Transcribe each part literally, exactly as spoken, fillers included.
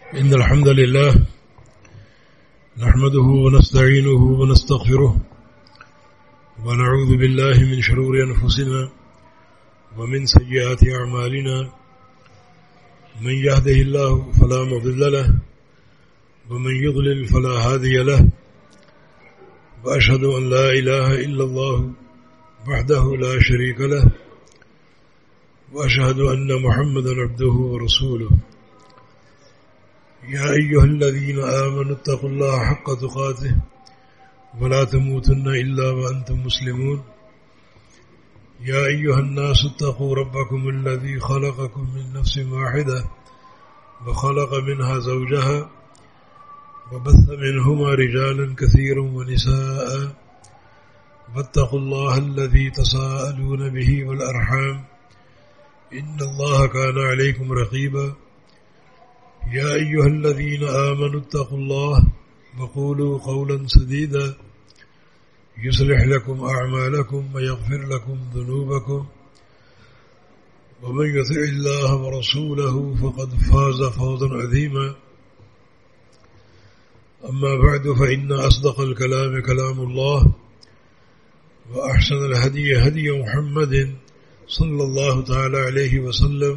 إن الحمد لله نحمده ونستعينه ونستغفره ونعوذ بالله من شرور أنفسنا ومن سيئات أعمالنا من يهده الله فلا مضل له ومن يضلل فلا هادي له وأشهد أن لا إله إلا الله وحده لا شريك له وأشهد أن محمدا عبده ورسوله يا أيها الذين آمنوا اتقوا الله حق تقاته ولا تموتن إلا وأنتم مسلمون يا أيها الناس اتقوا ربكم الذي خلقكم من نفس واحدة وخلق منها زوجها وبث منهما رجالا كثيرا ونساء واتقوا الله الذي تساءلون به والأرحام إن الله كان عليكم رقيبا يا أيها الذين آمنوا اتقوا الله وقولوا قولا سديدا يصلح لكم أعمالكم ويغفر لكم ذنوبكم ومن يطع الله ورسوله فقد فاز فوزا عظيما أما بعد فإن أصدق الكلام كلام الله وأحسن الهدي هدي محمد صلى الله تعالى عليه وسلم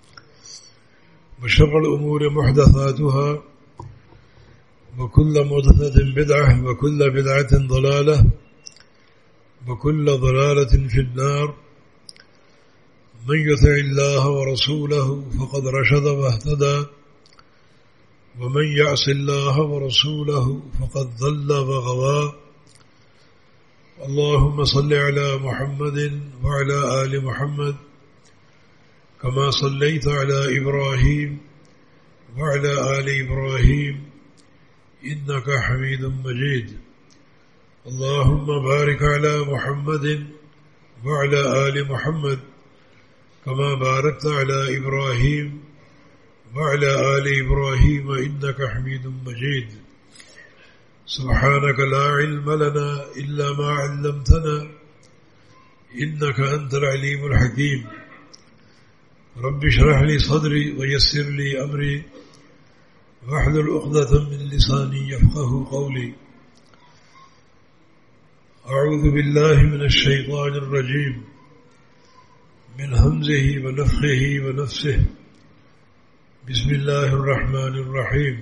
وشر الأمور محدثاتها وكل محدثة بدعة وكل بدعة ضلالة وكل ضلالة في النار من يطع الله ورسوله فقد رشد واهتدى ومن يعص الله ورسوله فقد ضل وغوى اللهم صل على محمد وعلى آل محمد كما صليت على إبراهيم وعلى آل إبراهيم إنك حميد مجيد اللهم بارك على محمد وعلى آل محمد كما باركت على إبراهيم وعلى آل إبراهيم إنك حميد مجيد سبحانك لا علم لنا إلا ما علمتنا إنك أنت العليم الحكيم رب اشرح لي صدري ويسر لي أمري واحلل عقدة من لساني يفقه قولي أعوذ بالله من الشيطان الرجيم من همزه ونفخه ونفسه بسم الله الرحمن الرحيم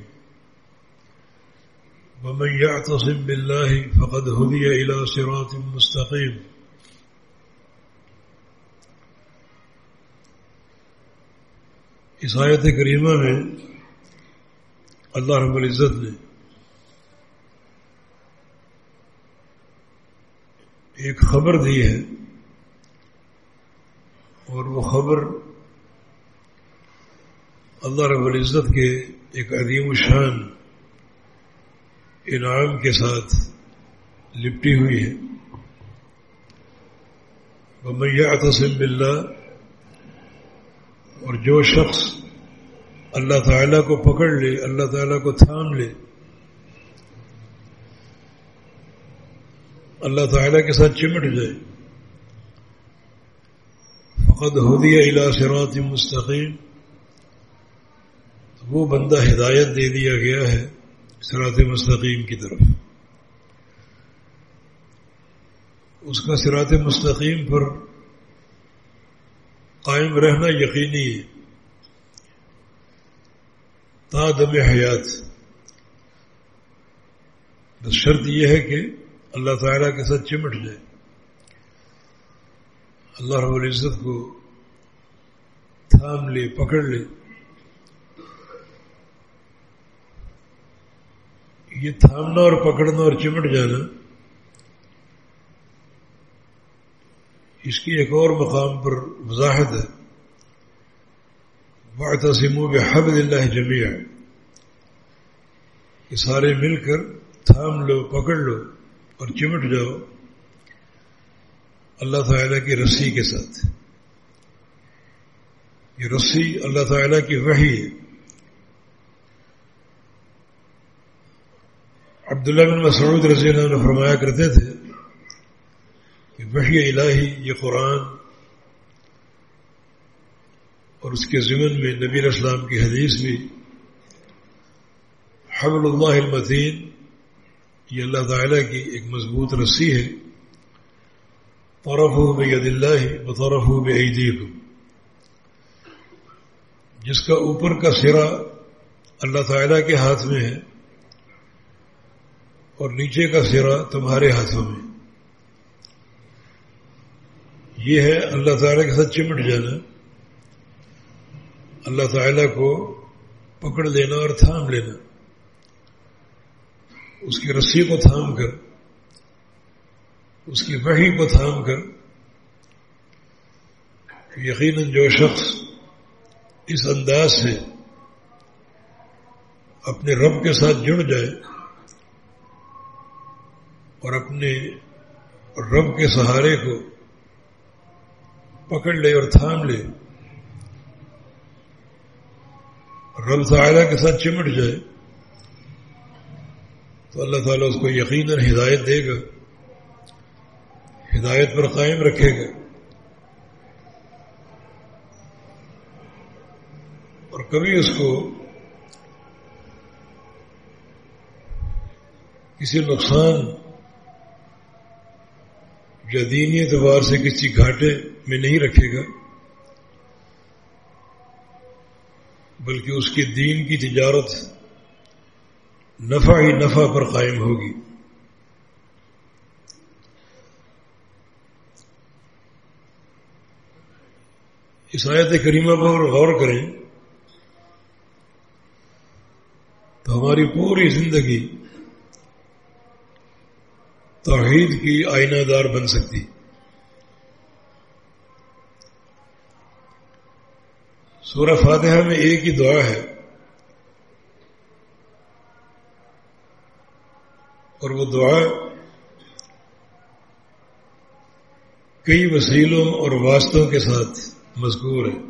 ومن يعتصم بالله فقد هدي إلى صراط مستقيم اس آیت کریمہ میں اللہ رب العزت نے ایک خبر دی ہے اور وہ خبر اللہ رب العزت کے ایک عظیم الشان انعام کے ساتھ لپٹی ہوئی ہے وَمَن يَعْتَصِم بِاللَّهِ اور جو شخص اللہ تعالیٰ کو پکڑ لے اللہ تعالیٰ کو تھام لے اللہ تعالیٰ کے ساتھ چمٹ جائے فقد ہدی الی صراط مستقیم تو وہ بندہ ہدایت دے دیا گیا ہے صراط مستقیم کی طرف اس کا صراط مستقیم پر قائم رہنا یقینی ہے تا دم حیات بس شرط یہ ہے کہ اللہ تعالیٰ کے ساتھ چمٹ جائے اللہ رب العزت کو تھام لے پکڑ لے یہ تھامنا اور پکڑنا اور چمٹ جانا اس کی ایک اور مقام پر وضاحت ہے وَاعْتَصِمُوا بِحَبْلِ اللَّهِ جَمِيعًا کہ سارے مل کر تھام لو پکڑ لو اور چمٹ جاؤ اللہ تعالیٰ کی رسی کے ساتھ یہ رسی اللہ تعالیٰ کی وحی ہے عبداللہ بن مسعود رضی اللہ عنہ فرمایا کرتے تھے کہ وحی الہی یہ قرآن اور اس کے ضمن میں نبی علیہ السلام کی حدیث بھی حبل اللہ المتین، یہ اللہ تعالیٰ کی ایک مضبوط رسی ہے، طرفہ بید اللہ وطرفہ بایدیکم، جس کا اوپر کا سرا اللہ تعالیٰ کے ہاتھ میں ہے اور نیچے کا سرا تمہارے ہاتھوں میں۔ یہ ہے اللہ تعالیٰ کے ساتھ چمٹ جانا، اللہ تعالیٰ کو پکڑ لینا اور تھام لینا، اس کی رسی کو تھام کر، اس کی وحی کو تھام کر۔ یقیناً جو شخص اس انداز سے اپنے رب کے ساتھ جڑ جائے اور اپنے رب کے سہارے کو پکڑ لے اور تھام لے، رب تعالیٰ کے ساتھ چمٹ جائے، تو اللہ تعالیٰ اس کو یقیناً ہدایت دے گا، ہدایت پر قائم رکھے گا، اور کبھی اس کو کسی نقصان یا دینی اعتبار سے کسی گھاٹے میں نہیں رکھے گا، بلکہ اس کی دین کی تجارت نفع ہی نفع پر قائم ہوگی۔ اس آیت کریمہ پر غور کریں تو ہماری پوری زندگی توحید کی آئینہ دار بن سکتی۔ سورہ فاتحہ میں ایک ہی دعا ہے، اور وہ دعا کئی وسیلوں اور واسطوں کے ساتھ مذکور ہے۔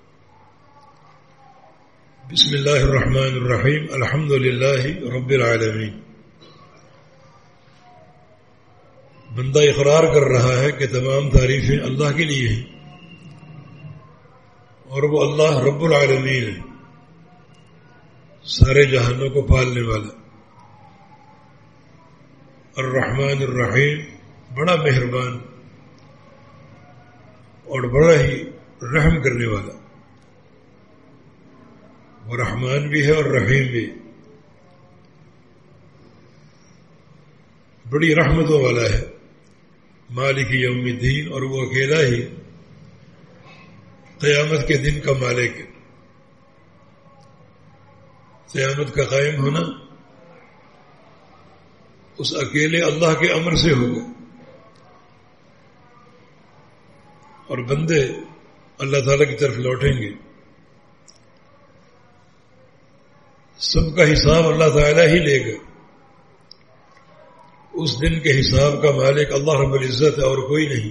بسم اللہ الرحمن الرحیم، الحمد للہ رب العالمین۔ بندہ اقرار کر رہا ہے کہ تمام تعریفیں اللہ کے لیے ہیں، اور وہ اللہ رب العالمین ہے، سارے جہانوں کو پالنے والا۔ الرحمن الرحیم، بڑا مہربان اور بڑا ہی رحم کرنے والا۔ وہ رحمان بھی ہے اور رحیم بھی، بڑی رحمتوں والا ہے۔ مالک یوم الدین، اور وہ اکیلا ہی قیامت کے دن کا مالک ہے۔ قیامت کا قائم ہونا اس اکیلے اللہ کے امر سے ہوگا، اور بندے اللہ تعالیٰ کی طرف لوٹیں گے۔ سب کا حساب اللہ تعالیٰ ہی لے گا۔ اس دن کے حساب کا مالک اللہ رب العزت ہے اور کوئی نہیں۔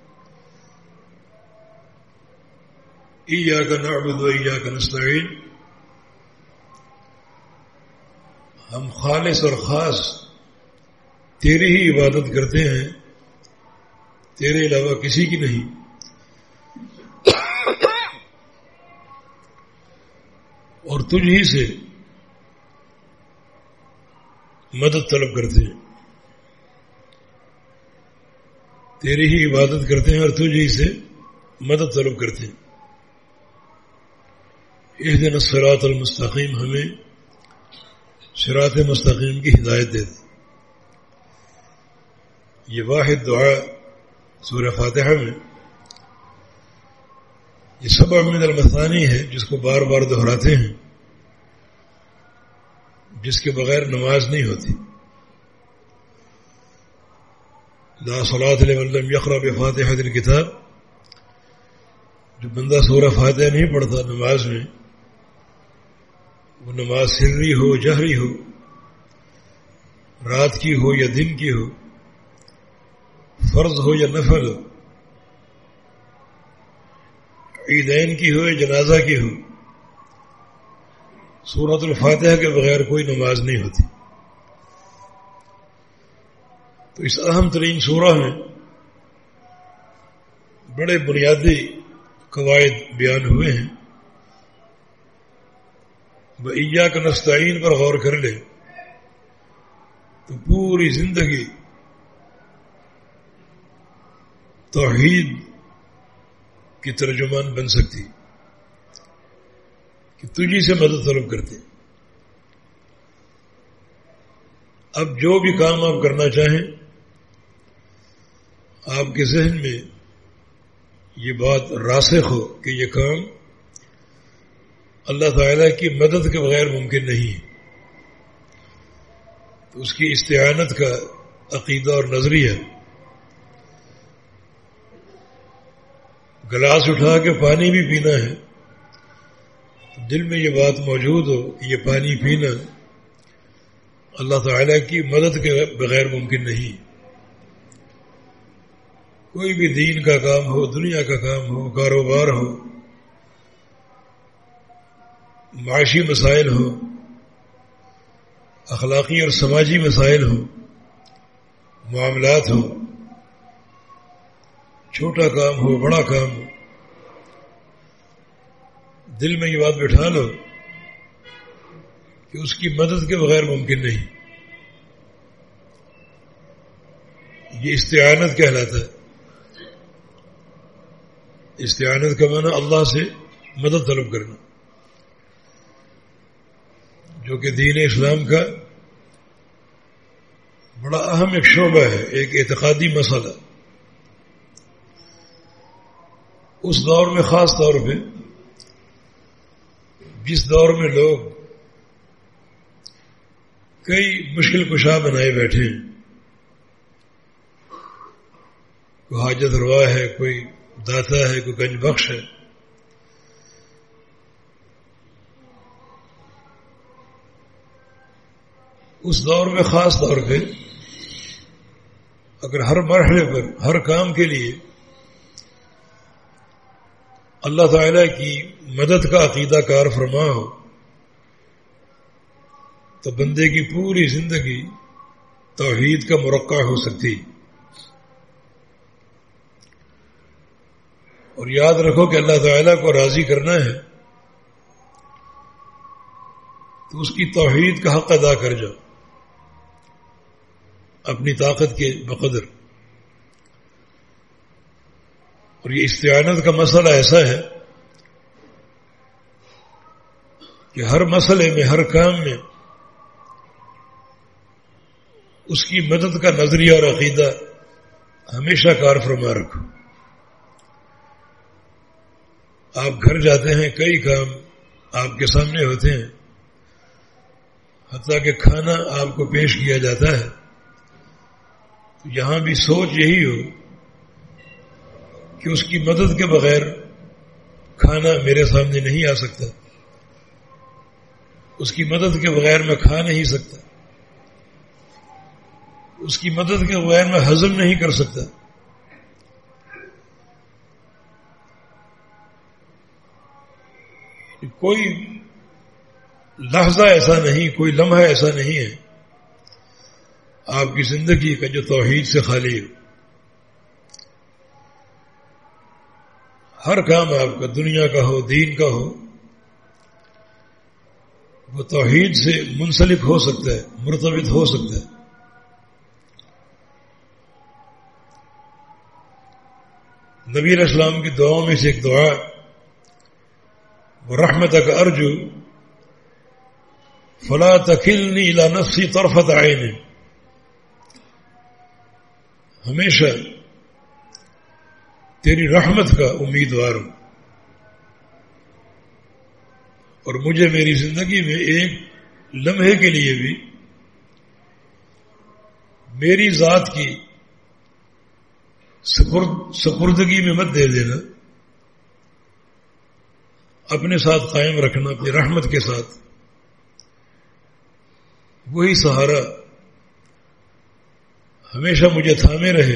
ایاک نعبد و ایاک نستعین، ہم خالص اور خاص تیری ہی عبادت کرتے ہیں، تیرے علاوہ کسی کی نہیں۔ اور تجھ ہی سے مدد طلب کرتے ہیں، تیری ہی عبادت کرتے ہیں اور تجھ ہی سے مدد طلب کرتے ہیں۔ اہدنا الصراط المستقیم، ہمیں صراط مستقیم کی ہدایت دے دے۔ یہ واحد دعا سورہ فاتحہ میں، یہ سبع من المثانی ہے جس کو بار بار دہراتے ہیں، جس کے بغیر نماز نہیں ہوتی۔ لا صلاۃ لمن لم یقرأ بفاتحۃ الکتاب، جو بندہ سورہ فاتحہ نہیں پڑھتا نماز میں، وہ نماز سری ہو جہری ہو، رات کی ہو یا دن کی ہو، فرض ہو یا نفل ہو، عیدین کی ہو یا جنازہ کی ہو، سورۃ الفاتحہ کے بغیر کوئی نماز نہیں ہوتی۔ تو اس اہم ترین سورہ میں بڑے بنیادی قواعد بیان ہوئے ہیں۔ وَإِيَّاكَ نَسْتَعِينُ پر غور کر لے تو پوری زندگی توحید کی ترجمان بن سکتی کہ تجھی سے مدد طلب کرتے. اب جو بھی کام آپ کرنا چاہیں آپ کے ذہن میں یہ بات راسخ ہو کہ یہ کام اللہ تعالیٰ کی مدد کے بغیر ممکن نہیں ہے، تو اس کی استعانت کا عقیدہ اور نظریہ. گلاس اٹھا کے پانی بھی پینا ہے تو دل میں یہ بات موجود ہو کہ یہ پانی پینا اللہ تعالیٰ کی مدد کے بغیر ممکن نہیں. کوئی بھی دین کا کام ہو، دنیا کا کام ہو، کاروبار ہو، معاشی مسائل ہو، اخلاقی اور سماجی مسائل ہو، معاملات ہو، چھوٹا کام ہو بڑا کام ہو، دل میں یہ بات بٹھا لو کہ اس کی مدد کے بغیر ممکن نہیں. یہ استعانت کہلاتا ہے. استعانت کا معنی اللہ سے مدد طلب کرنا، جو کہ دین اسلام کا بڑا اہم ایک شعبہ ہے، ایک اعتقادی مسئلہ. اس دور میں خاص طور پہ جس دور میں لوگ کئی مشکل کشا بنائے بیٹھے ہیں، کوئی حاجت روا ہے، کوئی داتا ہے، کوئی گنج بخش ہے، اس دور میں خاص طور پہ اگر ہر مرحلے پر ہر کام کے لیے اللہ تعالیٰ کی مدد کا عقیدہ کار فرما ہو تو بندے کی پوری زندگی توحید کا مرقع ہو سکتی. اور یاد رکھو کہ اللہ تعالیٰ کو راضی کرنا ہے تو اس کی توحید کا حق ادا کر جاؤ اپنی طاقت کے بقدر. اور یہ استعانت کا مسئلہ ایسا ہے کہ ہر مسئلے میں ہر کام میں اس کی مدد کا نظریہ اور عقیدہ ہمیشہ کار فرما رکھو. آپ گھر جاتے ہیں، کئی کام آپ کے سامنے ہوتے ہیں، حتیٰ کہ کھانا آپ کو پیش کیا جاتا ہے تو یہاں بھی سوچ یہی ہو کہ اس کی مدد کے بغیر کھانا میرے سامنے نہیں آ سکتا، اس کی مدد کے بغیر میں کھا نہیں سکتا، اس کی مدد کے بغیر میں ہضم نہیں کر سکتا. کوئی لحظہ ایسا نہیں، کوئی لمحہ ایسا نہیں ہے آپ کی زندگی کا جو توحید سے خالی ہو. ہر کام آپ کا دنیا کا ہو، دین کا ہو، وہ توحید سے منسلک ہو سکتا ہے، مرتبط ہو سکتا ہے. نبی علیہ السلام کی دعاؤں میں سے ایک دعا رحمتک ارجو فلا تکلنی الی نفسی طرفۃ عین. ہمیشہ تیری رحمت کا امیدوار ہوں اور مجھے میری زندگی میں ایک لمحے کے لیے بھی میری ذات کی سپرد سپردگی میں مت دے دینا، اپنے ساتھ قائم رکھنا اپنی رحمت کے ساتھ. وہی سہارا ہمیشہ مجھے تھامے رہے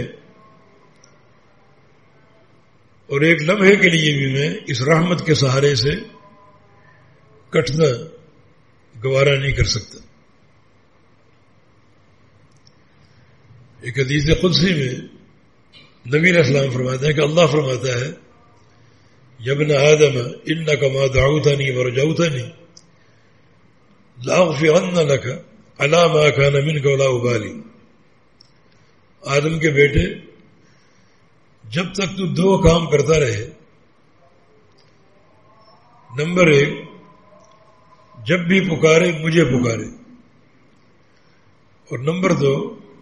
اور ایک لمحے کے لیے بھی میں اس رحمت کے سہارے سے کٹنا گوارا نہیں کر سکتا. ایک حدیث قدسی میں نبی علیہ السلام فرماتے ہیں کہ اللہ فرماتا ہے یا ابن آدم انک ما دعوتنی ورجوتنی لأغفرن لك علی ما کان منک ولا ابالی. آدم کے بیٹے جب تک تو دو کام کرتا رہے، نمبر ایک جب بھی پکارے مجھے پکارے، اور نمبر دو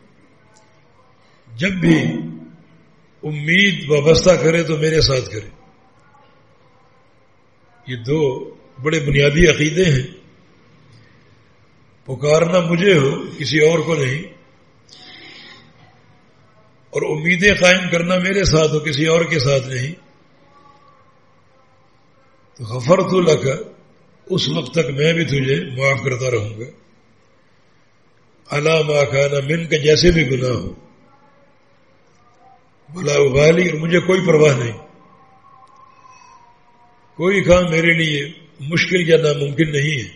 جب بھی امید وابستہ کرے تو میرے ساتھ کرے. یہ دو بڑے بنیادی عقیدے ہیں. پکارنا مجھے ہو، کسی اور کو نہیں، اور امیدیں قائم کرنا میرے ساتھ ہو، کسی اور کے ساتھ نہیں. تو غفرت لک، اس وقت تک میں بھی تجھے معاف کرتا رہوں گا. علی ما کان منک، جیسے بھی گناہ ہو. ولا ابالی، اور مجھے کوئی پرواہ نہیں. کوئی کام میرے لیے مشکل یا ناممکن نہیں ہے.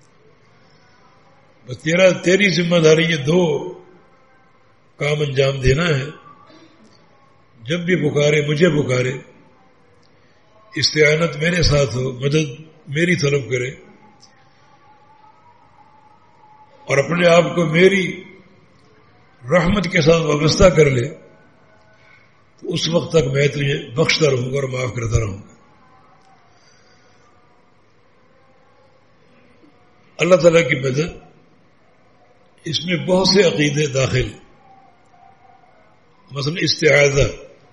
بس تیرا تیری ذمہ داری یہ دو کام انجام دینا ہے. جب بھی پکارے مجھے پکارے، استعانت میرے ساتھ ہو، مدد میری طلب کرے، اور اپنے آپ کو میری رحمت کے ساتھ وابستہ کر لے، تو اس وقت تک میں تجھے بخشتا رہوں گا اور معاف کرتا رہوں گا. اللہ تعالیٰ کی مدد، اس میں بہت سے عقیدے داخل. مثلا استعاذہ.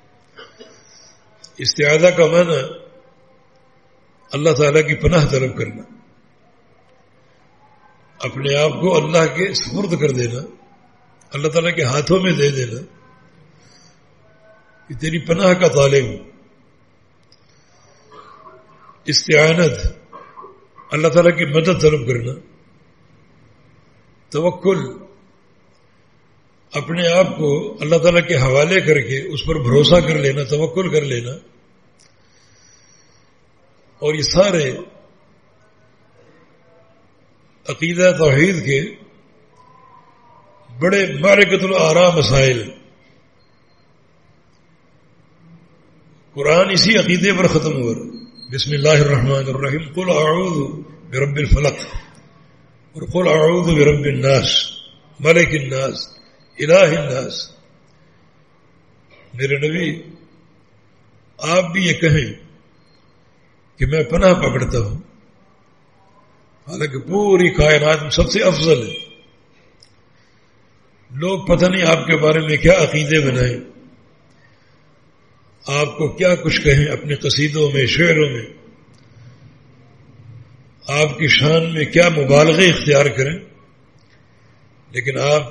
استعاذہ کا معنی اللہ تعالیٰ کی پناہ طلب کرنا، اپنے آپ کو اللہ کے سپرد کر دینا، اللہ تعالیٰ کے ہاتھوں میں دے دینا کہ تیری پناہ کا طالب ہوں. استعانت، اللہ تعالیٰ کی مدد طلب کرنا. توکل، اپنے آپ کو اللہ تعالیٰ کے حوالے کر کے اس پر بھروسہ کر لینا، توکل کر لینا. اور یہ سارے عقیدہ توحید کے بڑے معرکۃ الآراء مسائل. قرآن اسی عقیدے پر ختم ہوا. بسم اللہ الرحمن الرحیم، قل اعوذ برب الفلق، اور قل اعوذ برب الناس، ملک الناس، الہ الناس. میرے نبی آپ بھی یہ کہیں کہ میں پناہ پکڑتا ہوں، حالانکہ پوری کائنات میں سب سے افضل ہے. لوگ پتہ نہیں آپ کے بارے میں کیا عقیدے بنائیں، آپ کو کیا کچھ کہیں اپنے قصیدوں میں، شعروں میں، آپ کی شان میں کیا مبالغے اختیار کریں، لیکن آپ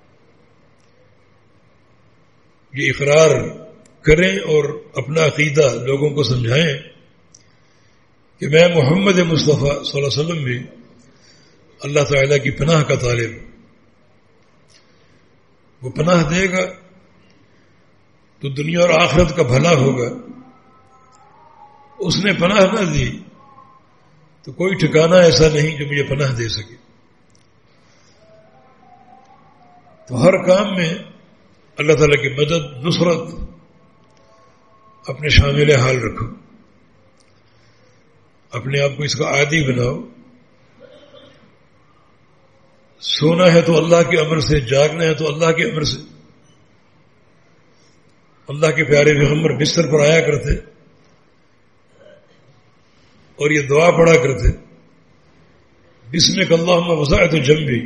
یہ اقرار کریں اور اپنا عقیدہ لوگوں کو سمجھائیں کہ میں محمد مصطفیٰ صلی اللہ علیہ وسلم بھی اللہ تعالیٰ کی پناہ کا طالب ہوں. وہ پناہ دے گا تو دنیا اور آخرت کا بھلا ہوگا. اس نے پناہ نہ دی تو کوئی ٹھکانہ ایسا نہیں جو مجھے پناہ دے سکے. تو ہر کام میں اللہ تعالیٰ کی مدد، نصرت اپنے شامل حال رکھو. اپنے آپ کو اس کا عادی بناؤ. سونا ہے تو اللہ کے امر سے، جاگنا ہے تو اللہ کے امر سے. اللہ کے پیارے پیغمبر بستر پر آیا کرتے اور یہ دعا پڑھا کرتے، بسمک اللہم وسعت جنبی،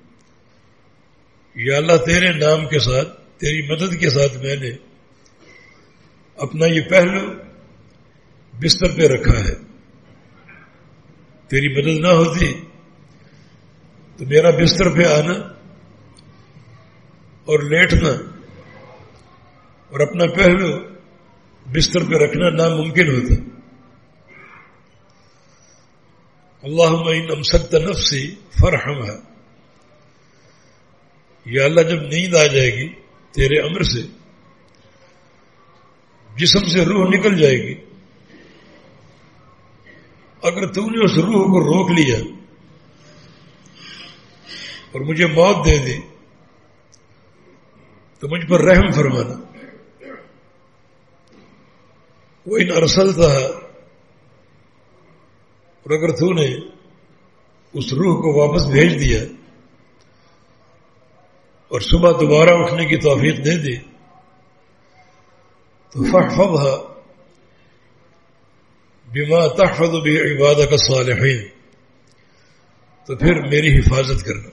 یا اللہ تیرے نام کے ساتھ، تیری مدد کے ساتھ میں نے اپنا یہ پہلو بستر پہ رکھا ہے. تیری مدد نہ ہوتی تو میرا بستر پہ آنا اور لیٹنا اور اپنا پہلو بستر پہ رکھنا ناممکن ہوتا. اللہم ان امسکت نفسی فرحمھا، یا اللہ جب نیند آ جائے گی تیرے امر سے، جسم سے روح نکل جائے گی، اگر تو نے اس روح کو روک لیا اور مجھے موت دے دی تو مجھ پر رحم فرمانا. وہ ان ارسلتھا، اور اگر تو نے اس روح کو واپس بھیج دیا اور صبح دوبارہ اٹھنے کی توفیق دے دی تو فاحفظها بما تحفظ به عبادك الصالحين، تو پھر میری حفاظت کرنا،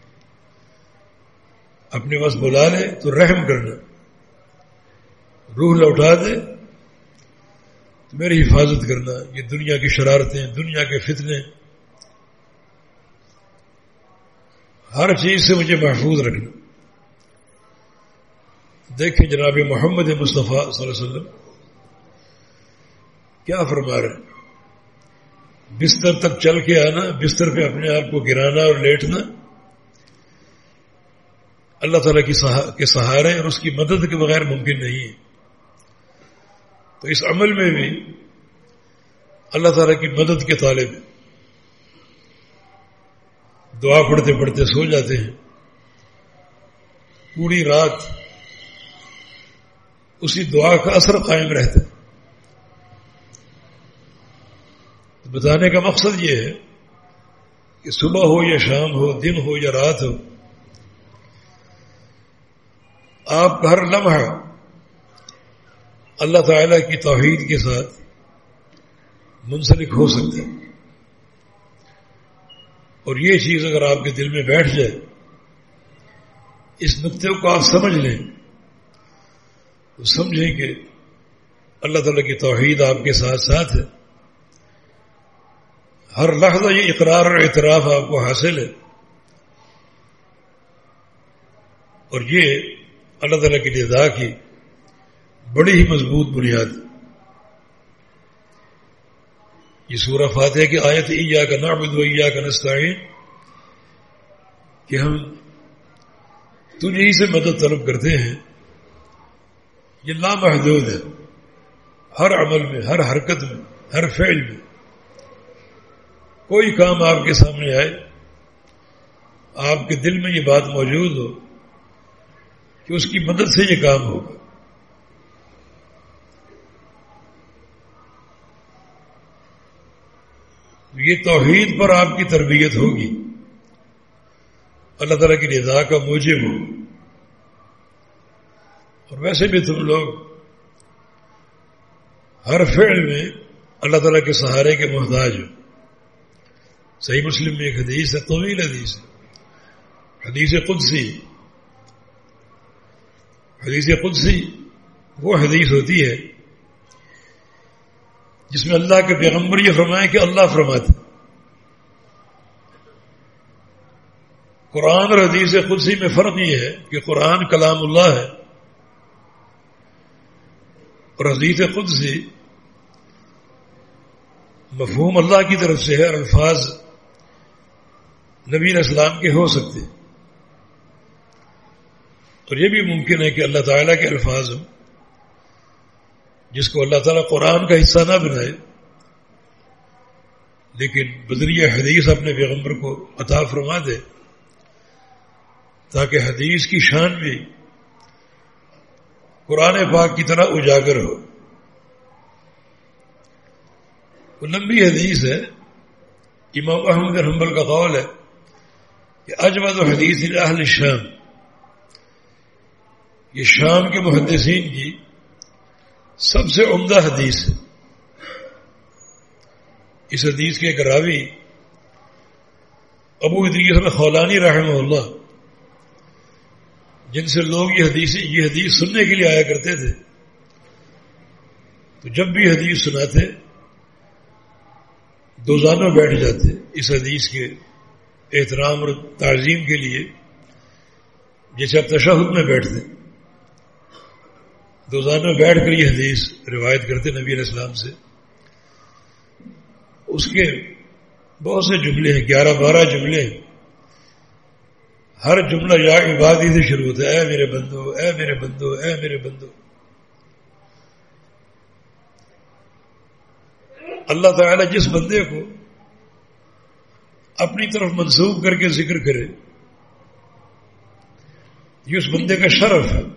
اپنے پاس بلا لے تو رحم کرنا، روح لوٹا دے تو میری حفاظت کرنا، یہ دنیا کی شرارتیں، دنیا کے فتنے، ہر چیز سے مجھے محفوظ رکھنا۔ دیکھیں جناب محمد مصطفیٰ صلی اللہ علیہ وسلم کیا فرما رہے ہیں، بستر تک چل کے آنا، بستر پہ اپنے آپ کو گرانا اور لیٹنا اللہ تعالیٰ کے سہارے اور اس کی مدد کے بغیر ممکن نہیں ہے۔ تو اس عمل میں بھی اللہ تعالیٰ کی مدد کے طالب دعا پڑھتے پڑھتے سو جاتے ہیں، پوری رات اسی دعا کا اثر قائم رہتا ہے۔ تو بتانے کا مقصد یہ ہے کہ صبح ہو یا شام ہو، دن ہو یا رات ہو، آپ ہر لمحہ اللہ تعالیٰ کی توحید کے ساتھ منسلک ہو سکتے ہیں، اور یہ چیز اگر آپ کے دل میں بیٹھ جائے، اس نقطے کو آپ سمجھ لیں تو سمجھیں کہ اللہ تعالیٰ کی توحید آپ کے ساتھ ساتھ ہے، ہر لحظہ یہ اقرار اور اعتراف آپ کو حاصل ہے، اور یہ اللہ تعالیٰ کی رضا کی بڑی ہی مضبوط بنیاد۔ یہ سورہ فاتحہ کی آیت ایاک نعبد و ایاک نستعین کہ ہم تجھ ہی سے مدد طلب کرتے ہیں، یہ لامحدود ہے، ہر عمل میں، ہر حرکت میں، ہر فعل میں کوئی کام آپ کے سامنے آئے، آپ کے دل میں یہ بات موجود ہو کہ اس کی مدد سے یہ کام ہوگا۔ یہ توحید پر آپ کی تربیت ہوگی، اللہ تعالیٰ کی رضا کا موجب ہو۔ اور ویسے بھی تم لوگ ہر فعل میں اللہ تعالیٰ کے سہارے کے محتاج ہو۔ صحیح مسلم میں ایک حدیث ہے، طویل حدیث ہے، حدیث قدسی۔ حدیث قدسی وہ حدیث ہوتی ہے جس میں اللہ کے پیغمبر یہ فرمائے کہ اللہ فرماتے۔ قرآن اور حدیث قدسی میں فرق یہ ہے کہ قرآن کلام اللہ ہے اور حدیث قدسی مفہوم اللہ کی طرف سے ہے، اور الفاظ نبی علیہ السلام کے ہو سکتے، اور یہ بھی ممکن ہے کہ اللہ تعالیٰ کے الفاظ ہوں جس کو اللہ تعالیٰ قرآن کا حصہ نہ بنائے، لیکن بذریعہ حدیث اپنے پیغمبر کو عطا فرما دے تاکہ حدیث کی شان بھی قرآن پاک کی طرح اجاگر ہو۔ وہ لمبی حدیث ہے، امام احمد بن حنبل کا قول ہے کہ اجود حدیث اہل الشام، یہ شام کے محدثین کی سب سے عمدہ حدیث ہے۔ اس حدیث کے ایک راوی ابو ادریس خولانی رحمہ اللہ، جن سے لوگ یہ حدیث یہ حدیث سننے کے لیے آیا کرتے تھے، تو جب بھی حدیث سناتے دو زانوں بیٹھ جاتے اس حدیث کے احترام اور تعظیم کے لیے، جیسے اب تشہد میں بیٹھتے دو زانوں بیٹھ کر یہ حدیث روایت کرتے نبی علیہ السلام سے۔ اس کے بہت سے جملے ہیں، گیارہ بارہ جملے ہیں، ہر جملہ یا عبادی سے شروع ہوتا ہے، اے میرے بندو، اے میرے بندو، اے میرے بندو۔ اللہ تعالیٰ جس بندے کو اپنی طرف منسوب کر کے ذکر کرے، یہ اس بندے کا شرف ہے۔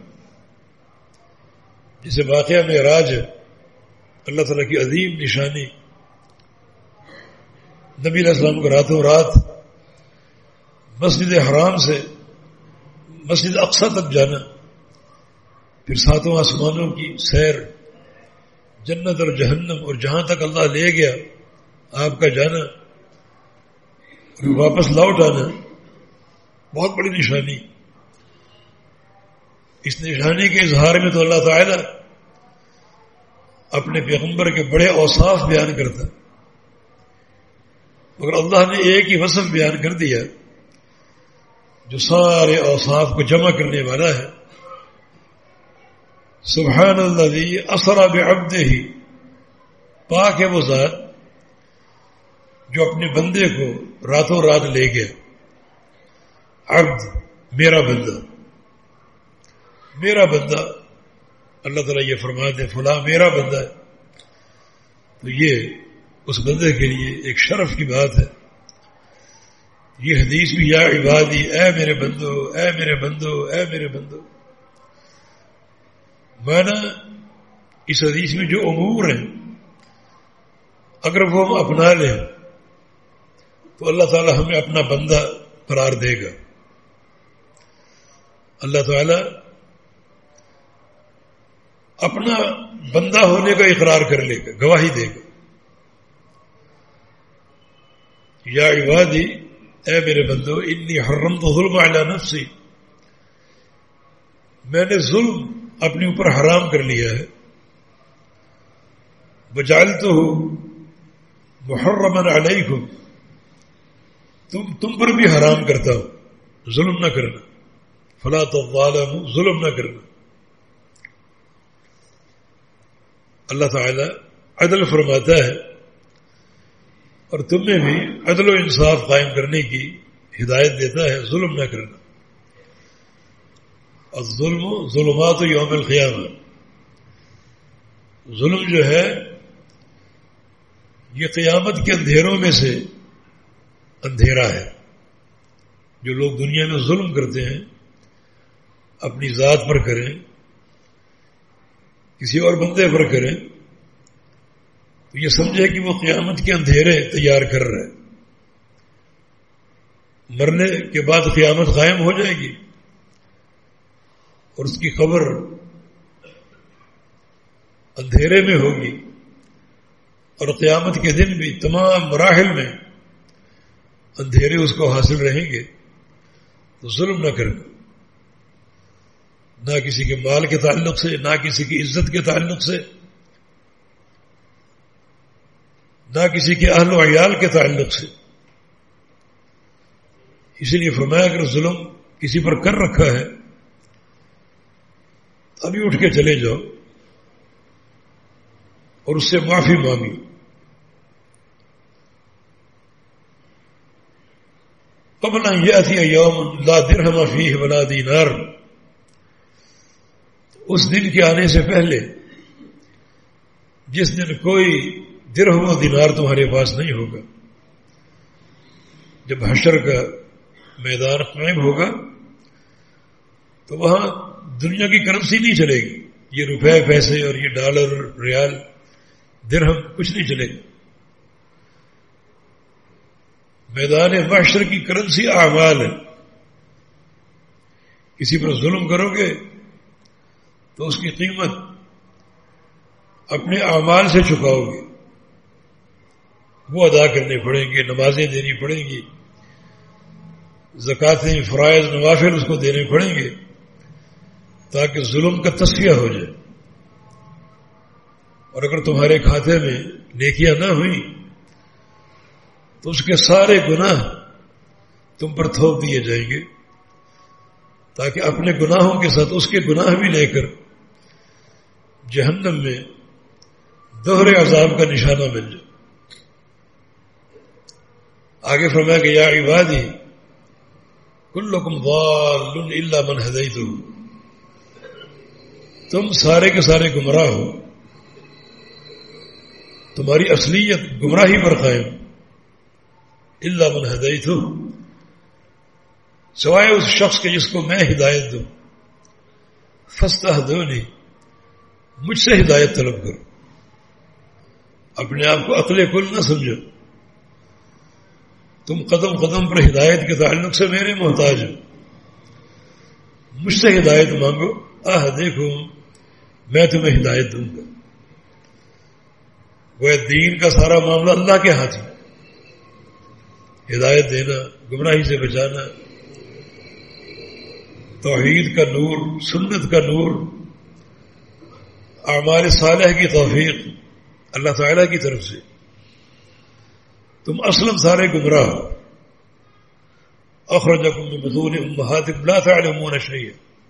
جسے واقعہ معراج ہے، اللہ تعالیٰ کی عظیم نشانی، نبی علیہ السلام کو راتوں رات مسجد حرام سے مسجد اقصی تک جانا، پھر ساتوں آسمانوں کی سیر، جنت اور جہنم، اور جہاں تک اللہ لے گیا آپ کا جانا اور واپس لوٹ آنا، بہت بڑی نشانی۔ اس نشانی کے اظہار میں تو اللہ تعالیٰ اپنے پیغمبر کے بڑے اوصاف بیان کرتا، مگر اللہ نے ایک ہی وصف بیان کر دیا جو سارے اوصاف کو جمع کرنے والا ہے۔ سبحان الذی اسری بعبدہ، پاک ہے وہ ذات جو اپنے بندے کو راتوں رات لے گیا۔ عبد میرا بندہ، میرا بندہ، اللہ تعالیٰ یہ فرماتے ہیں فلاں میرا بندہ ہے، تو یہ اس بندے کے لیے ایک شرف کی بات ہے۔ یہ حدیث بھی یا عبادی، اے میرے بندو، اے میرے بندو، اے میرے بندو، مانا اس حدیث میں جو امور ہیں اگر وہ ہم اپنا لیں تو اللہ تعالیٰ ہمیں اپنا بندہ قرار دے گا۔ اللہ تعالیٰ اپنا بندہ ہونے کا اقرار کر لے گا، گواہی دے گا۔ یا عبادی، اے میرے بندو، انی حرمت ظلم علی نفسی، میں نے ظلم اپنے اوپر حرام کر لیا ہے۔ وجعلتہ محرما علیکم، تم تم پر بھی حرام کرتا ہوں، ظلم نہ کرنا، فلا تظالموا، ظلم نہ کرنا۔ اللہ تعالیٰ عدل فرماتا ہے اور تمہیں بھی عدل و انصاف قائم کرنے کی ہدایت دیتا ہے، ظلم نہ کرنا۔ الظلم ظلمات یوم القیامہ، ظلم جو ہے یہ قیامت کے اندھیروں میں سے اندھیرا ہے۔ جو لوگ دنیا میں ظلم کرتے ہیں، اپنی ذات پر کریں، کسی اور بندے پر کریں، تو یہ سمجھے کہ وہ قیامت کے اندھیرے تیار کر رہے ہیں۔ مرنے کے بعد قیامت قائم ہو جائے گی اور اس کی قبر اندھیرے میں ہوگی، اور قیامت کے دن بھی تمام مراحل میں اندھیرے اس کو حاصل رہیں گے۔ تو ظلم نہ کرنا، نہ کسی کے مال کے تعلق سے، نہ کسی کی عزت کے تعلق سے، نہ کسی کے اہل و عیال کے تعلق سے۔ اس لیے فرمایا اگر ظلم کسی پر کر رکھا ہے ابھی اٹھ کے چلے جاؤ اور اس سے معافی مانگی۔ قبل ان یاتی یوم لا درہم فیہ ولا دینار، اس دن کے آنے سے پہلے جس دن کوئی درہم و دینار تمہارے پاس نہیں ہوگا۔ جب حشر کا میدان قائم ہوگا تو وہاں دنیا کی کرنسی نہیں چلے گی، یہ روپے پیسے اور یہ ڈالر ریال درہم کچھ نہیں چلے گا۔ میدان محشر کی کرنسی اعمال ہے۔ کسی پر ظلم کرو گے تو اس کی قیمت اپنے اعمال سے چکاؤ گے، وہ ادا کرنے پڑیں گے، نمازیں دینی پڑیں گی، زکاتیں، فرائض، نوافل اس کو دینے پڑیں گے تاکہ ظلم کا تصفیہ ہو جائے۔ اور اگر تمہارے کھاتے میں نیکیاں نہ ہوئیں تو اس کے سارے گناہ تم پر تھوپ دیے جائیں گے تاکہ اپنے گناہوں کے ساتھ اس کے گناہ بھی لے کر جہنم میں دوہرے عذاب کا نشانہ مل جائے۔ آگے فرمایا کہ یا عبادی کلکم ضال الا من ہدیتہ، تم سارے کے سارے گمراہ ہو، تمہاری اصلیت گمراہی پر قائم، الا من ہدیتہ، سوائے اس شخص کے جس کو میں ہدایت دوں، فاستہدونی، مجھ سے ہدایت طلب کرو۔ اپنے آپ کو عقل کل نہ سمجھو، تم قدم قدم پر ہدایت کے تعلق سے میرے محتاج ہو، مجھ سے ہدایت مانگو، آہ دیکھو میں تمہیں ہدایت دوں گا۔ وہ دین کا سارا معاملہ اللہ کے ہاتھ میں، ہدایت دینا، گمراہی سے بچانا، توحید کا نور، سنت کا نور، اعمال صالح کی توفیق اللہ تعالیٰ کی طرف سے۔ تم اصلاً سارے گمراہ ہو۔ اخرجکم من بطون امہاتکم لا تعلمون شیئا،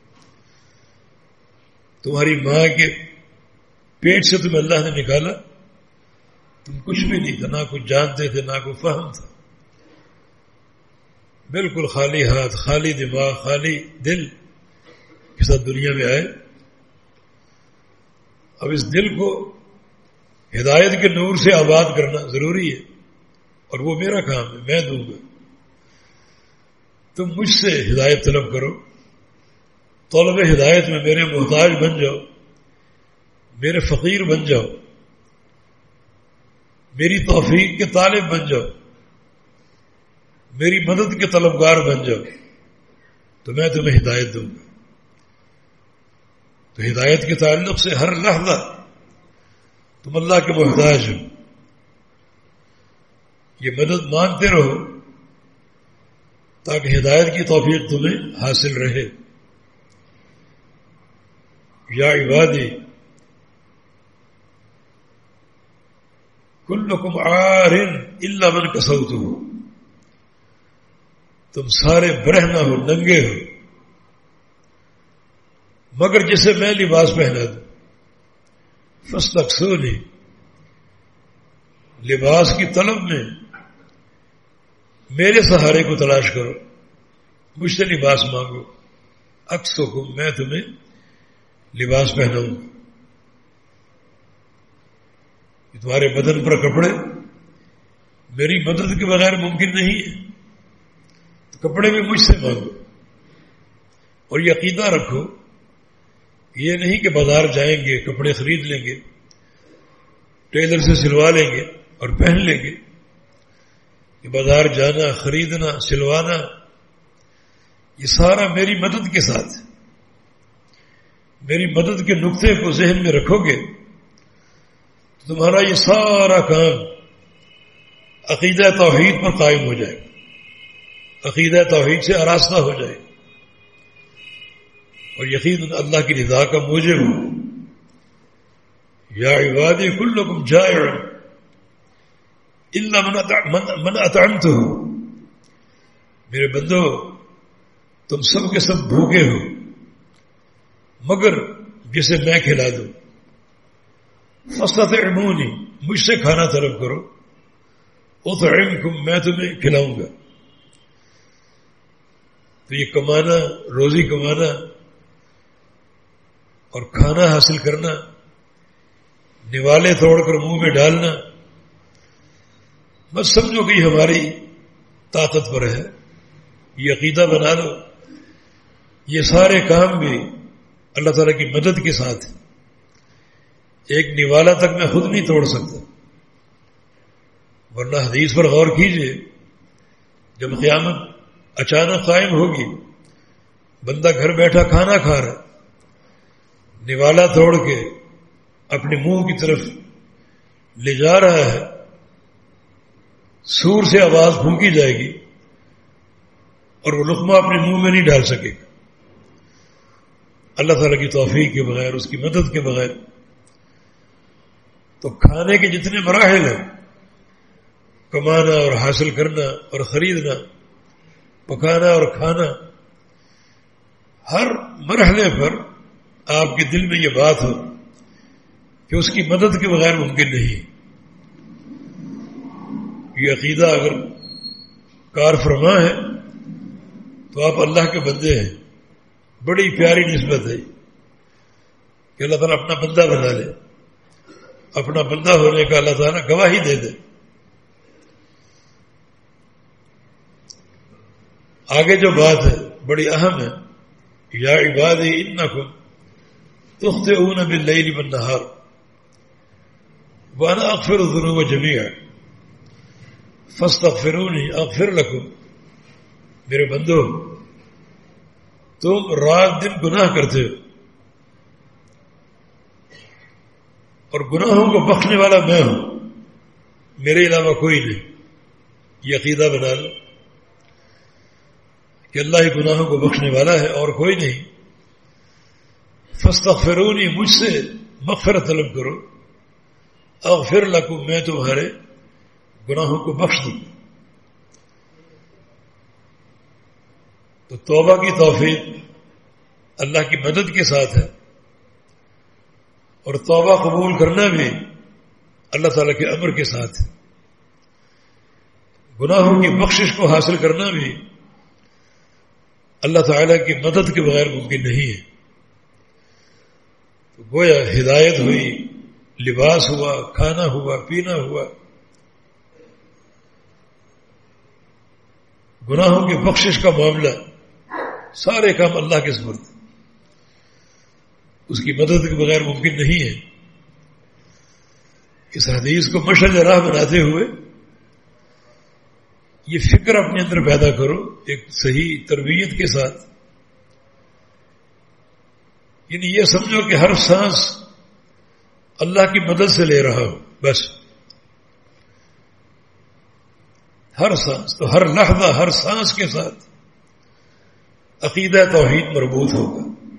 تمہاری ماں کے پیٹ سے تمہیں اللہ نے نکالا، تم کچھ بھی نہیں تھا، نہ کچھ جانتے تھے نہ کوئی فہم تھا، بالکل خالی ہاتھ، خالی دماغ، خالی دل کے ساتھ دنیا میں آئے۔ اب اس دل کو ہدایت کے نور سے آباد کرنا ضروری ہے، اور وہ میرا کام ہے، میں دوں گا۔ تم مجھ سے ہدایت طلب کرو، طلب ہدایت میں میرے محتاج بن جاؤ، میرے فقیر بن جاؤ، میری توفیق کے طالب بن جاؤ، میری مدد کے طلبگار بن جاؤ، تو میں تمہیں ہدایت دوں گا۔ تو ہدایت کے تعلق سے ہر لحظہ تم اللہ کے محتاج ہو، یہ مدد مانگتے رہو تاکہ ہدایت کی توفیق تمہیں حاصل رہے۔ یا عبادی کلکم عار الا من کسوتہ، تم سارے برہنہ ہو، ننگے ہو، مگر جسے میں لباس پہنا دوں۔ فاستکسونی، لباس کی طلب میں میرے سہارے کو تلاش کرو، مجھ سے لباس مانگو، اکسوکم، میں تمہیں لباس پہناؤں گا۔ تمہارے بدن پر کپڑے میری مدد کے بغیر ممکن نہیں ہے، تو کپڑے بھی مجھ سے مانگو، اور یہ عقیدہ رکھو، یہ نہیں کہ بازار جائیں گے کپڑے خرید لیں گے، ٹیلر سے سلوا لیں گے اور پہن لیں گے۔ کہ بازار جانا، خریدنا، سلوانا، یہ سارا میری مدد کے ساتھ، میری مدد کے نقطے کو ذہن میں رکھو گے تو تمہارا یہ سارا کام عقیدہ توحید پر قائم ہو جائے گا، عقیدہ توحید سے آراستہ ہو جائے گا، اور یقیناً اللہ کی رضا کا موجب ہو۔ یا عبادی کلکم جائع الا من اطعمتہ، میرے بندو تم سب کے سب بھوکے ہو مگر جسے میں کھلا دوں۔ فاستطعمونی، مجھ سے کھانا طلب کرو، اطعمکم، میں تمہیں کھلاؤں گا۔ تو یہ کمانا، روزی کمانا اور کھانا حاصل کرنا، نوالے توڑ کر منہ میں ڈالنا، بس سمجھو کہ یہ ہماری طاقت پر ہے، یہ عقیدہ بنا لو، یہ سارے کام بھی اللہ تعالیٰ کی مدد کے ساتھ، ایک نوالا تک میں خود نہیں توڑ سکتا، ورنہ حدیث پر غور کیجئے، جب قیامت اچانک قائم ہوگی، بندہ گھر بیٹھا کھانا کھا رہا، نوالا توڑ کے اپنے منہ کی طرف لے جا رہا ہے، سور سے آواز پھونکی جائے گی اور وہ لقمہ اپنے منہ میں نہیں ڈال سکے گا، اللہ تعالیٰ کی توفیق کے بغیر، اس کی مدد کے بغیر۔ تو کھانے کے جتنے مراحل ہیں، کمانا اور حاصل کرنا اور خریدنا، پکانا اور کھانا، ہر مرحلے پر آپ کے دل میں یہ بات ہو کہ اس کی مدد کے بغیر ممکن نہیں۔ یہ عقیدہ اگر کار فرما ہے تو آپ اللہ کے بندے ہیں، بڑی پیاری نسبت ہے کہ اللہ تعالیٰ اپنا بندہ بنا لے، اپنا بندہ ہونے کا اللہ تعالیٰ گواہی دے دے۔ آگے جو بات ہے بڑی اہم ہے، یا عبادی انکم تخطئون باللیل والنہار وانا اغفر الذنوب جميعا، فاستغفرونی اغفر لکم، میرے بندو تم رات دن گناہ کرتے ہو اور گناہوں کو بخشنے والا میں ہوں، میرے علاوہ کوئی نہیں. یہ عقیدہ بنا لو کہ اللہ ہی گناہوں کو بخشنے والا ہے اور کوئی نہیں. فاستغفرونی، مجھ سے مغفرت طلب کرو، اغفر لکم، میں تمہارے گناہوں کو بخش دوں. تو توبہ کی توفیق اللہ کی مدد کے ساتھ ہے، اور توبہ قبول کرنا بھی اللہ تعالیٰ کے امر کے ساتھ ہے. گناہوں کی بخشش کو حاصل کرنا بھی اللہ تعالیٰ کی مدد کے بغیر ممکن نہیں ہے. تو گویا ہدایت ہوئی، لباس ہوا، کھانا ہوا، پینا ہوا، گناہوں کی بخشش کا معاملہ، سارے کام اللہ کے سپرد، اس کی مدد کے بغیر ممکن نہیں ہے. اس حدیث کو مشعل راہ بناتے ہوئے یہ فکر اپنے اندر پیدا کرو ایک صحیح تربیت کے ساتھ. یعنی یہ سمجھو کہ ہر سانس اللہ کی مدد سے لے رہا ہوں، بس ہر سانس، تو ہر لحظہ ہر سانس کے ساتھ عقیدہ توحید مربوط ہوگا.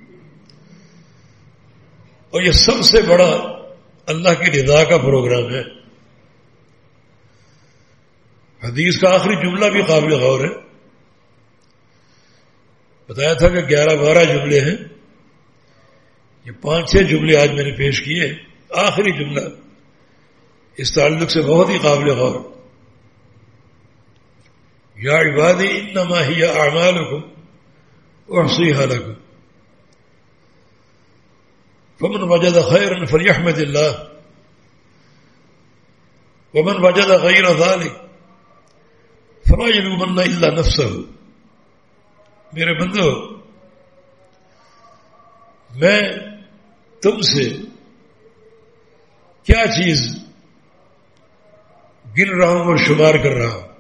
اور یہ سب سے بڑا اللہ کی رضا کا پروگرام ہے. حدیث کا آخری جملہ بھی قابل غور ہے. بتایا تھا کہ گیارہ بارہ جملے ہیں، یہ پانچ چھ جملے آج میں نے پیش کیے. آخری جملہ اس تعلق سے بہت ہی قابل غور. یا عبادی انما ہی اعمالکم احصیھا لکم فمن وجد خیرا فلیحمد اللہ ومن وجد غیر ذلک فلا یلومن الا نفسہ. میرے بندو، میں تم سے کیا چیز گن رہا ہوں اور شمار کر رہا ہوں؟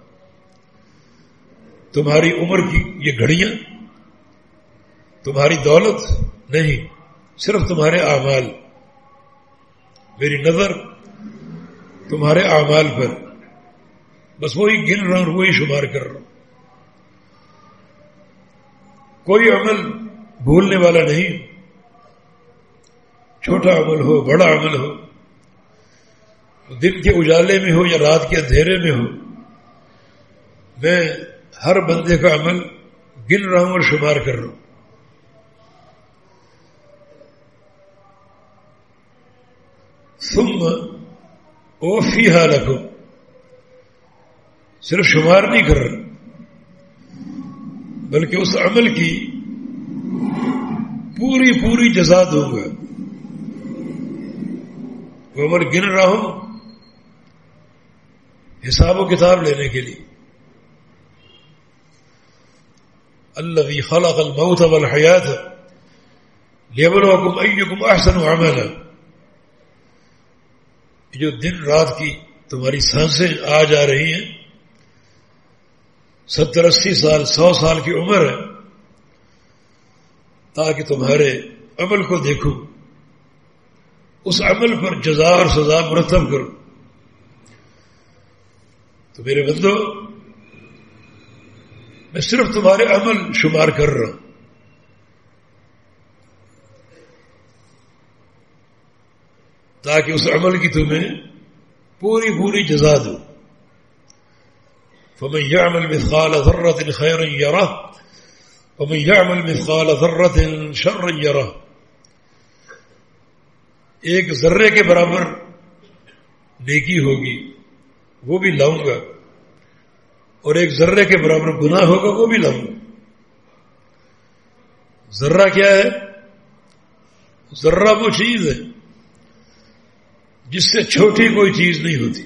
تمہاری عمر کی یہ گھڑیاں، تمہاری دولت نہیں، صرف تمہارے اعمال. میری نظر تمہارے اعمال پر، بس وہی گن رہا ہوں، وہی شمار کر رہا ہوں. کوئی عمل بھولنے والا نہیں، چھوٹا عمل ہو بڑا عمل ہو، دن کے اجالے میں ہو یا رات کے اندھیرے میں ہو، میں ہر بندے کا عمل گن رہا ہوں اور شمار کر رہا ہوں. ثم اوفیھا لکم، صرف شمار نہیں کر رہا بلکہ اس عمل کی پوری پوری جزا دوں گا. وہ عمل گن رہا ہوں حساب و کتاب لینے کے لیے. الذی خلق الموت والحیات لیبلوکم ایکم احسن عملا. جو دن رات کی تمہاری سانسیں آ جا رہی ہیں، ستر اسی سال سو سال کی عمر ہے، تاکہ تمہارے عمل کو دیکھو، اس عمل پر جزا اور سزا مرتب کرو. تو میرے بندو، میں صرف تمہارے عمل شمار کر رہا ہوں، تاکہ اس عمل کی تمہیں پوری پوری جزا دو. فمن يعمل مثقال ذرة خيرا يره ومن يعمل مثقال ذرة شرا يره. ایک ذرے کے برابر نیکی ہوگی وہ بھی لاؤں گا، اور ایک ذرے کے برابر گناہ ہوگا وہ بھی لاؤں گا. ذرہ کیا ہے؟ ذرہ وہ چیز ہے جس سے چھوٹی کوئی چیز نہیں ہوتی.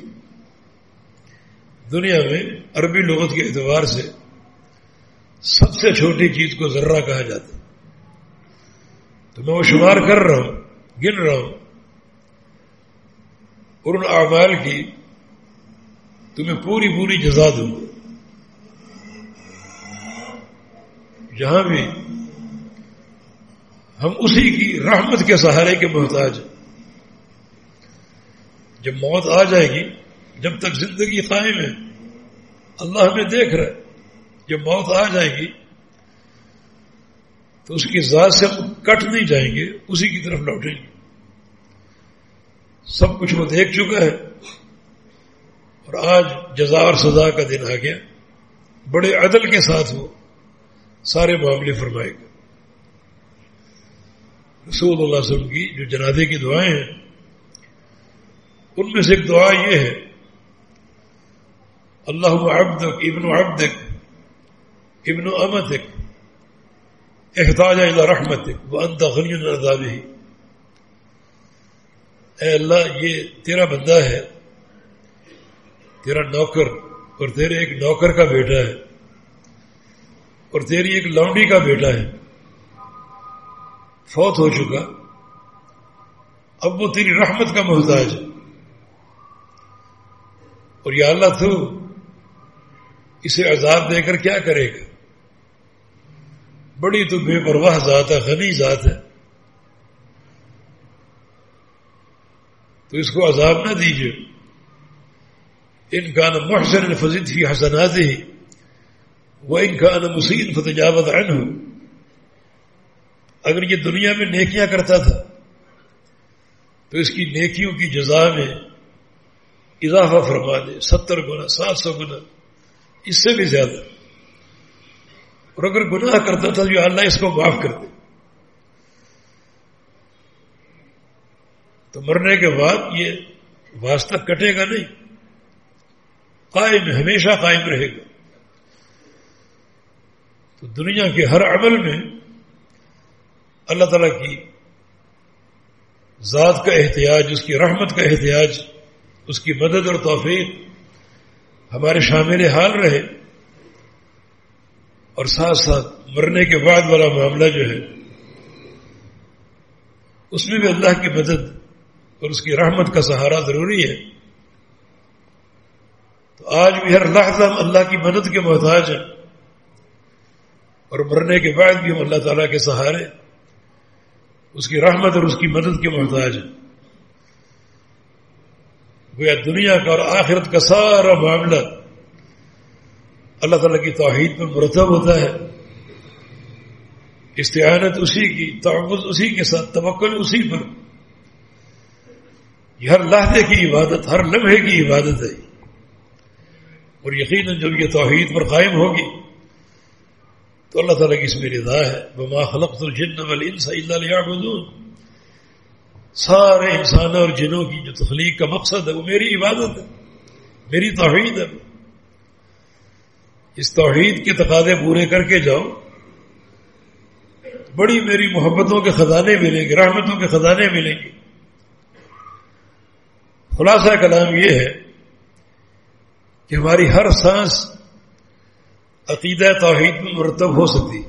دنیا میں عربی لغت کے اعتبار سے سب سے چھوٹی چیز کو ذرہ کہا جاتا ہے. تو میں وہ شمار کر رہا ہوں، گن رہا ہوں، اور ان اعمال کی تمہیں پوری پوری جزا دوں گا. جہاں بھی ہم اسی کی رحمت کے سہارے کے محتاج ہیں. جب موت آ جائے گی، جب تک زندگی قائم ہے اللہ ہمیں دیکھ رہا ہے. جب موت آ جائے گی تو اس کی ذات سے ہم کٹ نہیں جائیں گے، اسی کی طرف لوٹیں گے. سب کچھ وہ دیکھ چکا ہے اور آج جزا اور سزا کا دن آ گیا. بڑے عدل کے ساتھ وہ سارے معاملے فرمائے گا. رسول اللہ صلی اللہ علیہ وسلم کی جو جنازے کی دعائیں ہیں ان میں سے ایک دعا یہ ہے، اللہم عبدک ابن عبدک ابن امتک احتاج الی رحمتک وانت غنی عن عذابہ. اے اللہ یہ تیرا بندہ ہے، تیرا نوکر، اور تیرے ایک نوکر کا بیٹا ہے اور تیری ایک لونڈی کا بیٹا ہے، فوت ہو چکا. اب وہ تیری رحمت کا محتاج ہے، اور یا اللہ تو اسے عذاب دے کر کیا کرے گا؟ بڑی تو بے پرواہ ذات ہے، غنی ذات ہے، تو اس کو عذاب نہ دیجیے. ان کان محسن فزد فی حسناتہ وان کان مسیء فتجاوز عنہ. اگر یہ دنیا میں نیکیاں کرتا تھا تو اس کی نیکیوں کی جزا میں اضافہ فرما دے، ستر گنا، سات سو گنا، اس سے بھی زیادہ. اور اگر گناہ کرتا تھا جو اللہ اس کو معاف کر دے. تو مرنے کے بعد یہ واسطہ کٹے گا نہیں، قائم، ہمیشہ قائم رہے گا. تو دنیا کے ہر عمل میں اللہ تعالیٰ کی ذات کا احتیاج، اس کی رحمت کا احتیاج، اس کی مدد اور توفیق ہمارے شامل حال رہے. اور ساتھ ساتھ مرنے کے بعد والا معاملہ جو ہے اس میں بھی اللہ کی مدد اور اس کی رحمت کا سہارا ضروری ہے. تو آج بھی ہر لحظہ ہم اللہ کی مدد کے محتاج ہیں، اور مرنے کے بعد بھی ہم اللہ تعالیٰ کے سہارے، اس کی رحمت اور اس کی مدد کے محتاج ہیں. گویا دنیا کا اور آخرت کا سارا معاملہ اللہ تعالیٰ کی توحید پر مرتب ہوتا ہے. استعانت اسی کی، تعوذ اسی کے ساتھ، توکل اسی پر. یہ ہر لحظے کی عبادت، ہر لمحے کی عبادت ہے. اور یقیناً جب یہ توحید پر قائم ہوگی تو اللہ تعالیٰ کی اس میں رضا ہے. وما خلقت الجن والانس الا لیعبدون. سارے انسانوں اور جنوں کی جو تخلیق کا مقصد ہے وہ میری عبادت ہے، میری توحید ہے. اس توحید کے تقاضے پورے کر کے جاؤ، بڑی میری محبتوں کے خزانے ملیں گے، رحمتوں کے خزانے ملیں گے. خلاصہ کلام یہ ہے کہ ہماری ہر سانس عقیدہ توحید میں مرتب ہو سکتی.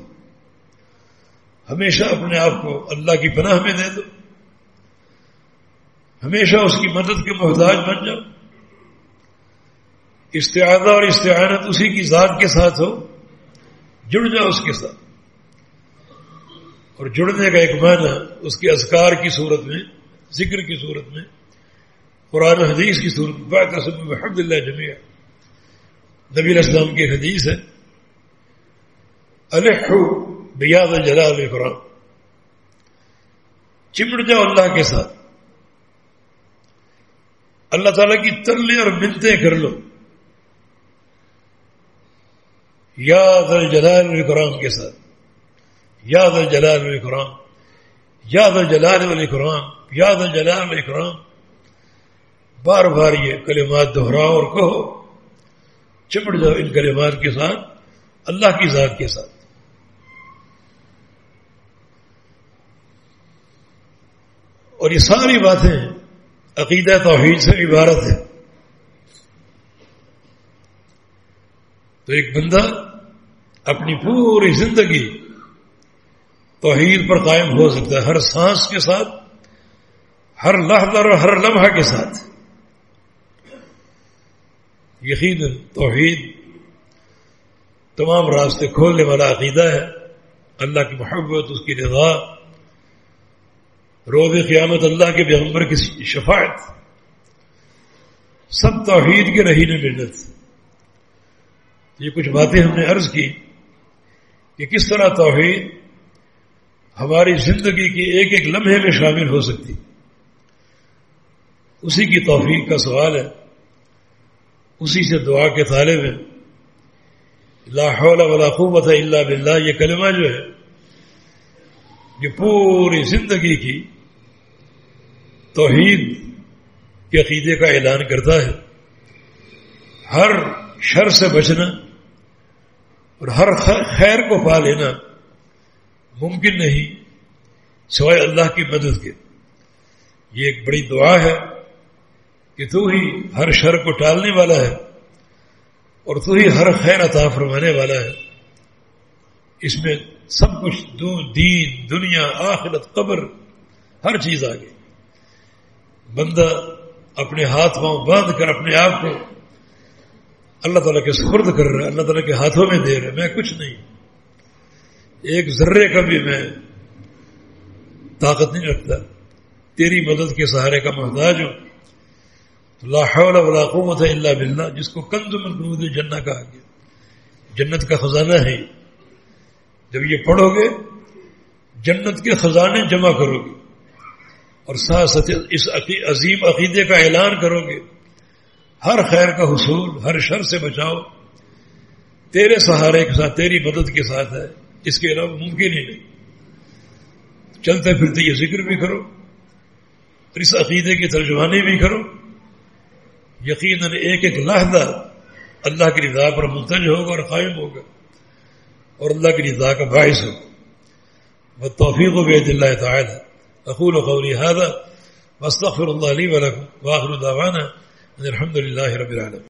ہمیشہ اپنے آپ کو اللہ کی پناہ میں دے دو، ہمیشہ اس کی مدد کے محتاج بن جاؤ. استعاذہ اور استعانت اسی کی ذات کے ساتھ ہو، جڑ جاؤ اس کے ساتھ. اور جڑنے کا ایک معنی اس کے اذکار کی صورت میں، ذکر کی صورت میں، قرآن حدیث کی صورت میں، واعتصموا بحبل اللہ جميعا. نبی علیہ السلام کی حدیث ہے، الحوا بیا ذا الجلال والاکرام. چمٹ جاؤ اللہ کے ساتھ، اللہ تعالیٰ کی ترلے اور منتیں کر لو یا ذا الجلال والاکرام کے ساتھ. یا ذا الجلال والاکرام، یا ذا الجلال والاکرام، یا ذا الجلال والاکرام. بار بار یہ کلمات دہراؤ اور کہو، چمٹ جاؤ ان کلمات کے ساتھ اللہ کی ذات کے ساتھ. اور یہ ساری باتیں عقیدہ توحید سے عبارت ہے. تو ایک بندہ اپنی پوری زندگی توحید پر قائم ہو سکتا ہے، ہر سانس کے ساتھ، ہر لحظہ اور ہر لمحہ کے ساتھ. یقیناً توحید تمام راستے کھولنے والا عقیدہ ہے. اللہ کی محبت، اس کی رضا، روز قیامت اللہ کے پیغمبر کی شفاعت، سب توحید کے رہین منت. یہ کچھ باتیں ہم نے عرض کی کہ کس طرح توحید ہماری زندگی کی ایک ایک لمحے میں شامل ہو سکتی. اسی کی توفیق کا سوال ہے، اسی سے دعا کے طالب ہیں. لا حول ولا قوت الا باللہ یہ کلمہ جو ہے یہ پوری زندگی کی توحید کے عقیدے کا اعلان کرتا ہے. ہر شر سے بچنا اور ہر خیر کو پا لینا ممکن نہیں سوائے اللہ کی مدد کے. یہ ایک بڑی دعا ہے کہ تو ہی ہر شر کو ٹالنے والا ہے اور تو ہی ہر خیر عطا فرمانے والا ہے. اس میں سب کچھ دین، دنیا، آخرت، قبر، ہر چیز آ گئی. بندہ اپنے ہاتھ پاؤں باندھ کر اپنے آپ کو اللہ تعالیٰ کے سپرد کر رہا ہے، اللہ تعالیٰ کے ہاتھوں میں دے رہا ہے. میں کچھ نہیں، ایک ذرے کا بھی میں طاقت نہیں رکھتا، تیری مدد کے سہارے کا محتاج ہوں. لا حول ولا قوت الا باللہ، جس کو کنز من کنوز جنہ کہا گیا، جنت کا خزانہ ہے. جب یہ پڑھو گے جنت کے خزانے جمع کرو گے اور ساتھ ساتھ اس عظیم عقیدے کا اعلان کرو گے. ہر خیر کا حصول، ہر شر سے بچاؤ تیرے سہارے کے ساتھ، تیری مدد کے ساتھ ہے، اس کے علاوہ ممکن ہی نہیں. چلتے پھرتے یہ ذکر بھی کرو اور اس عقیدے کی ترجمانی بھی کرو. یقیناً ایک ایک لحظہ اللہ کی رضا پر منتج ہوگا اور قائم ہوگا اور اللہ کی رضا کا باعث ہوگا. والتوفیق بید اللہ تعالی. اقول قولی هذا واستغفر اللہ لی ولکم واخر دعوانا ان الحمد للہ رب العالمین.